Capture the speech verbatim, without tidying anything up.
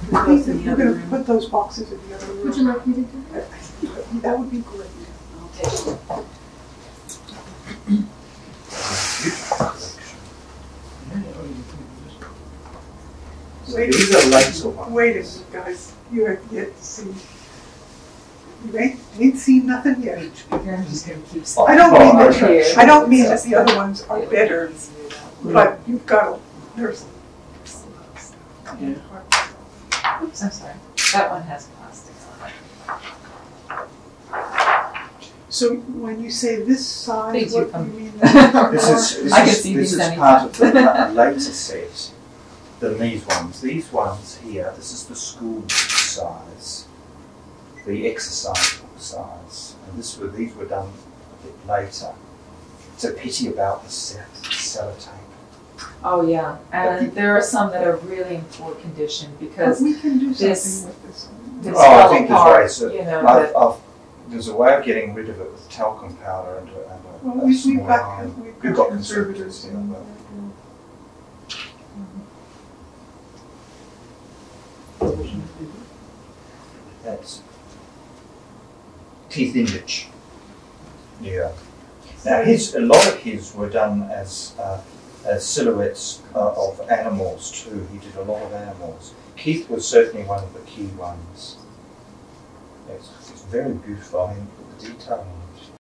I think that we're going to put those boxes in the other room. Would you like me to do that? That would be great. I'll take it. Wait, these are later ones. Wait a minute, guys. You have yet to see. You ain't, ain't seen nothing yet. I'm just going to keep I don't mean Oh, that. okay. I don't mean that the other ones are better, but you've got to. There's. Yeah. Oops, I'm sorry. That one has plastic on it. So when you say this size, These what you do come- you mean? This is, this I can is, see this these is anytime. part of the, a later set than these ones. These ones here, this is the school book size, the exercise book size, and this were, these were done a bit later. It's a pity about the cell- sellotape. Oh yeah, and there are some that are really in poor condition But because we can do something this- with this. this Oh, I fell think there's apart. ways. That You know, I've, that, I've, there's a way of getting rid of it with talcum powder and a, and a, Well, a we, we've small got, iron. we've We've got got conservatives here. in But that's Keith Indich. Yeah. Now his, a lot of his were done as uh, as silhouettes uh, of animals too. He did a lot of animals. Keith was certainly one of the key ones. It's, it's very beautiful. I mean, the detail on